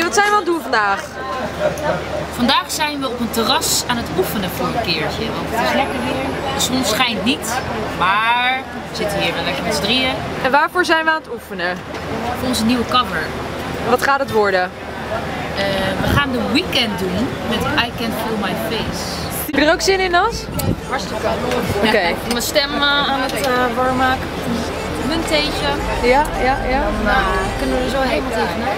wat zijn we aan het doen vandaag? Vandaag zijn we op een terras aan het oefenen voor een keertje. Want het is lekker weer. De zon schijnt niet, maar we zitten hier wel lekker met z'n drieën. En waarvoor zijn we aan het oefenen? Voor onze nieuwe cover. Wat gaat het worden? We gaan de Weekend doen met I Can't Feel My Face. Heb je er ook zin in, Nas? Hartstikke. Oké. Mijn stem aan het warm maken. Een theetje. Ja. Dan kunnen we er zo helemaal tegenaan.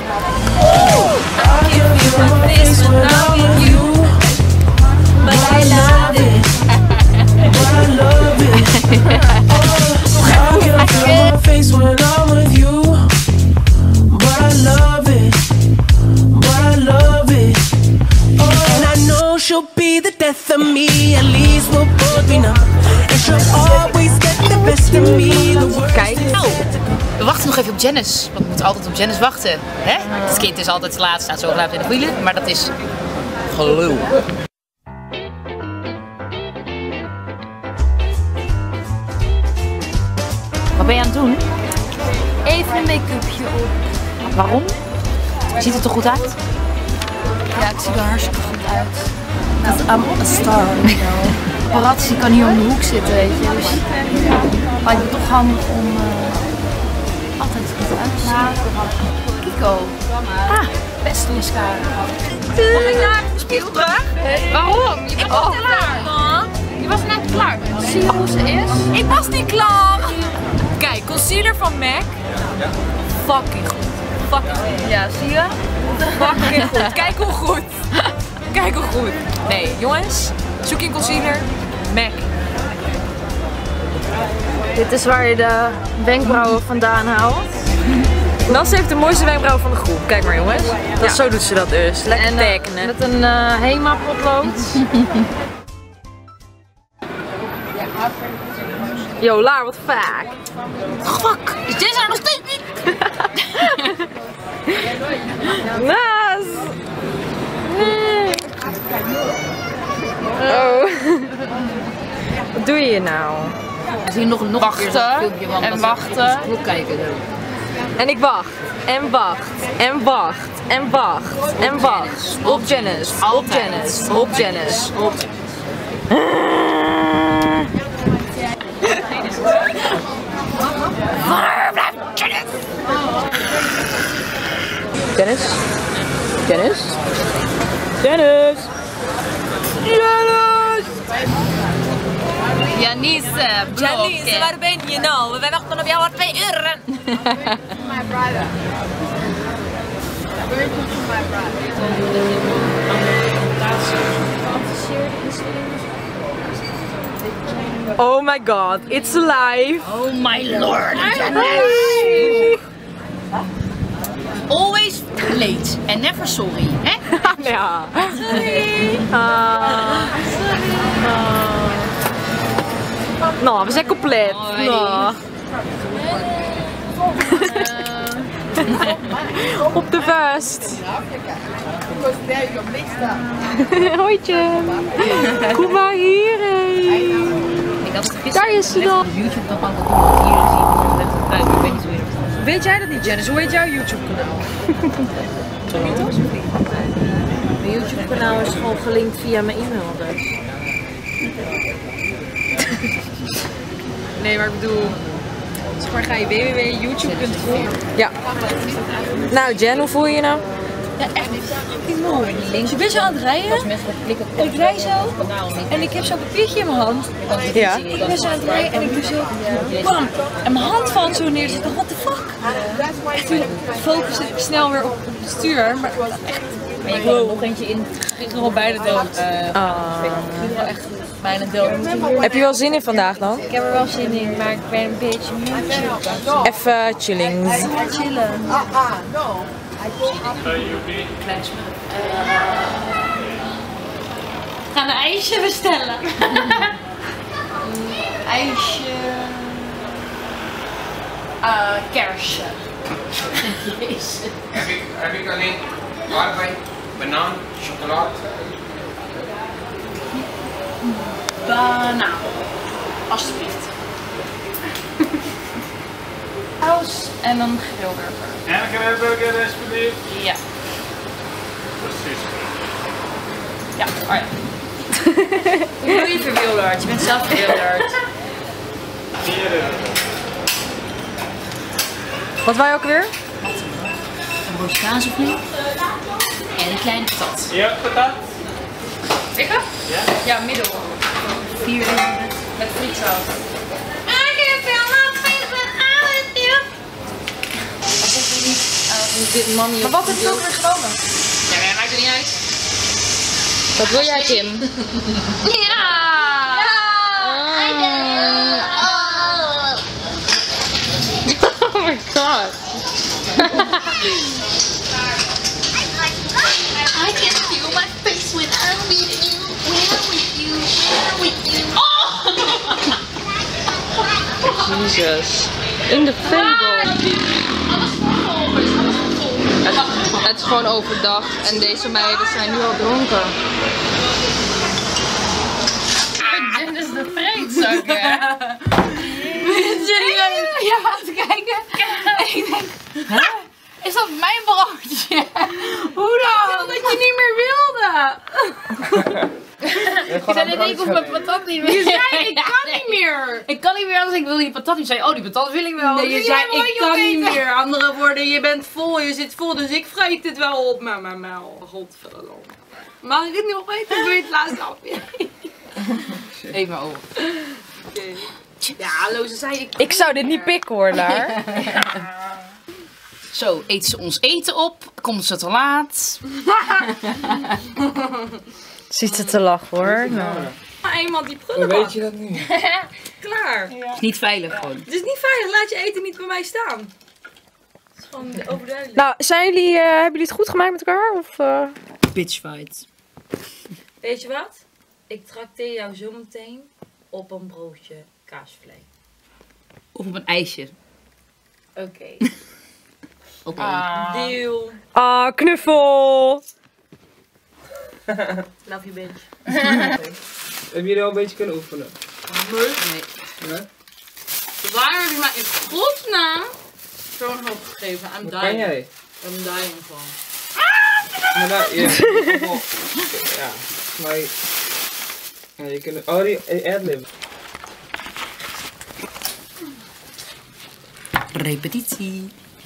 She'll be the death of me, at least we'll both be numb. And she'll always get the best of me. Kijk. We wachten nog even op Janice, want we moeten altijd op Janice wachten. Hè? Het kind is altijd te laat, staat zo laat in de wielen, maar dat is gelul. Wat ben je aan het doen? Even een make-upje op. Waarom? Ziet het er goed uit? Ja, ik zie er hartstikke goed uit. Because I'm a star, you know. Paparazzi kan hier om de hoek zitten, weet je. Dus lijkt me toch handig om altijd goed uit te zien. Kiko. Ah, best mascara. Kom ik naar de spiegel terug? Waarom? Je was net klaar. Je was net klaar. Zie je hoe ze is? Ik was niet klaar! Kijk, concealer van MAC. Fucking goed. Fucking goed. Ja, zie je? Fucking goed. Kijk hoe goed. Kijk hoe goed. Nee, jongens. Zoek je een concealer. MAC. Dit is waar je de wenkbrauwen vandaan haalt. Nas heeft de mooiste wenkbrauwen van de groep. Kijk maar, jongens. Zo doet ze dat dus. Lekker tekenen. Met een Hema potlood. Yo, Laar, wat vaak. Fuck, is dit er nog steeds niet? Nas! Oh. Wat doe je nou? We zien nog wachten en wachten. Kijken. En ik wacht. En wacht. En wacht. En wacht. En wacht. Op Janice. Op Janice. Op Janice. Op... Waar blijft Janice? Janice? Janice? Janice? Janice! Janice, waar ben je nou? Wij wachten op jou al 2 uur. Oh my god, it's alive! Oh my lord! Always late and never sorry, hè? Ja. Sorry! Nou, we zijn compleet. Nou. Op de vuist. Hoi, kom maar hierheen. Daar is ze dan. YouTube dan altijd doen, hier zien. Ik weet niet hoe je dat. Weet jij dat niet, Janice? Hoe heet jouw YouTube kanaal? Mijn YouTube kanaal is gewoon gelinkt via mijn e-mailadres. Nee, maar ik bedoel... Zeg maar, ga je www.youtube.com. Ja. Nou, Jen, hoe voel je je nou? Ja, echt mooi. Je bent zo aan het rijden. En ik rij zo. En ik heb zo'n papiertje in mijn hand. Ja. Ik ben zo aan het rijden en ik doe zo. Bam! En mijn hand valt zo neer. Dus ik dacht, what the fuck? En toen focus ik snel weer op het stuur. Maar echt. Maar je kan er nog eentje in. Ik ben gewoon bijna dood. Ik ben wel echt bijna dood. Heb je wel zin in vandaag dan? Ik heb er wel zin in, maar ik ben een beetje moe. Even chilling. Even chillen. We gaan een ijsje bestellen. IJsje. Kersje. Jezus. Heb ik alleen aardbei, banaan, chocolade? Banaan. Alsjeblieft. Saus en dan grillburger. En een grillburger alsjeblieft. Ja. Ja, oh ja. Hoe doe je verwilderd? Je bent zelf verwilderd. Wat wou je ook weer? Een broodje kaas of niet? En een kleine patat. Ja, patat. Dikke? Ja. Ja, middel. 4 met frietsaus. Maar wat heb je ook weer genomen? Ja, maar maakt er niet uit. Wat wil jij, Kim? Oh my god. I can feel my face when I'm with you. When I'm with you. When I'm with you. Jesus. In de fable. Het is gewoon overdag en deze meiden zijn nu al dronken. Dit is de vreedzak, hè? Ja, aan te kijken. En ik denk, huh? Is dat mijn broodje? Hoe dan? Dat je niet meer wilde. Ik zei net, ik hoef mijn patat niet meer. Je zei, ik kan niet meer. Ik kan niet meer, anders ik wil die patat niet. Je zei, oh die patat wil ik wel. Nee, je zei, ik kan niet meer. Andere woorden, je bent vol, je zit vol, dus ik vreet het wel op. Maar godverdomme. Mag ik het nog eten? Doe je het laatste hapje? Eet maar op. Okay. Ja, hallo, ze zei Ik zou dit niet pikken hoor, daar. Zo, eet ze ons eten op. Komt ze te laat. Ziet ze te lachen hoor. Nou. eenmaal die Hoe prullenbak. weet je dat nu? Klaar. Het is niet veilig gewoon. Het is niet veilig, laat je eten niet bij mij staan. Het is gewoon overduidelijk. Nou, hebben jullie het goed gemaakt met elkaar? Of, Bitchfight. Weet je wat? Ik trakteer jou zometeen op een broodje kaasvlees. Of op een ijsje. Oké. Oké. Deal. Ah, knuffel! Love you, bitch. Hebben jullie al een beetje kunnen oefenen? Nee. Nee? Waar heb je mij in godsnaam zo'n hoop gegeven? I'm Wat kan dying. jij? I'm dying van. Maar nou, ja. Ja, maar ja, je kunt... Oh, die adlib. Repetitie.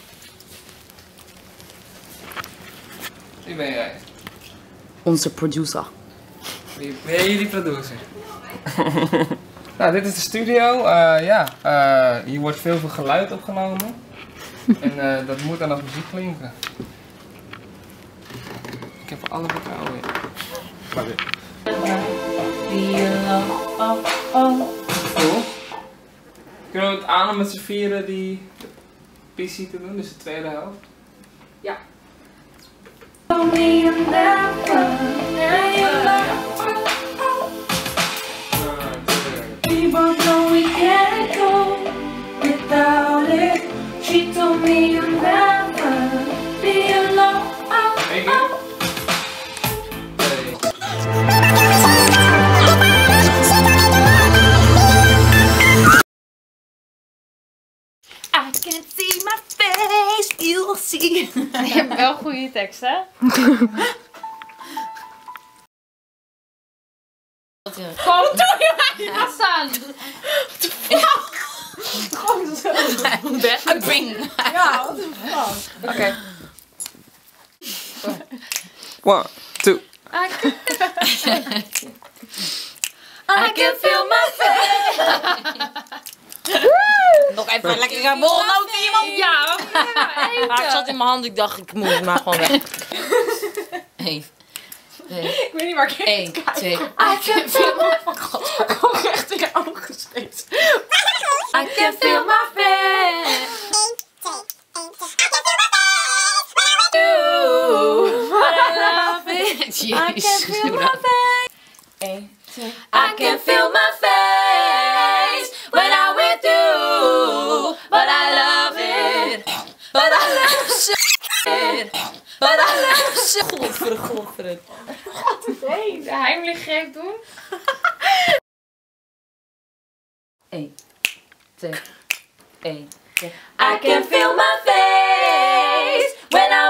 Wie ben jij? Onze producer. Wie ben jij die producer? Nou, dit is de studio. Hier wordt veel geluid opgenomen. En dat moet dan als muziek klinken. Ik heb er alle vertrouwen in. Maar dit. Cool. Kunnen we het aan om met z'n vieren die PC te doen, dus de tweede helft? Ja. We both know we can't go without it. She told me you'll never be alone. Eén keer. I can't see my face, you'll see. Je hebt wel goede tekst, hè? Wat doe je mij? Ga staan! Bing. Ja, wat een fuck. Oké. 1, 2. I can feel my face. Nog even een lekkere bolnoot iemand. Ja, Maar ik zat in mijn hand, ik dacht ik moet het maar gewoon weg. 1, 2, Ik weet niet waar ik 1, 2. I can feel my face. Kom echt in je ogen steeds. I can feel my face. But I love it. I can feel my face. 1, 2. I can feel my face when I'm with you. But I love it. But I love it. But I love it. Godver. nee, de heimelijk greep doen. 1, 2, 1, 2. I can feel my face when